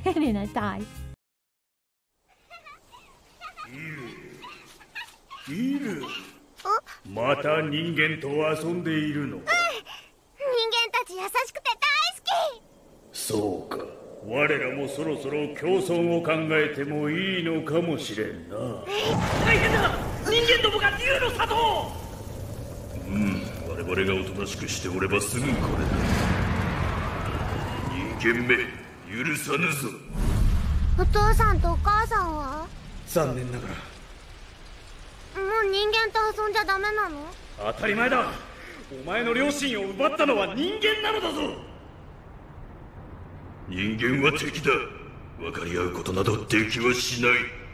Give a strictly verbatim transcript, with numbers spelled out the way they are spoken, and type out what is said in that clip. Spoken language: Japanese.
Helena died. いる。また人間と遊んでいるのか。 人間たち優しくて大好き。 そうか。我らもそろそろ共存を考えてもいいのかもしれんな。 大変だ、人間どもが竜の里を。 うん、我々がおとなしくしておればすぐこれだ。人間め許さぬぞ。 お父さんとお母さんは？ 残念ながら。 もう人間と遊んじゃダメなの？ 当たり前だ。お前の両親を奪ったのは人間なのだぞ。人間は敵だ。分かり合うことなどできはしない。